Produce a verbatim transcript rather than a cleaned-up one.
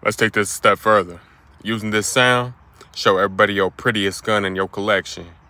Let's take this a step further. Using this sound, show everybody your prettiest gun in your collection.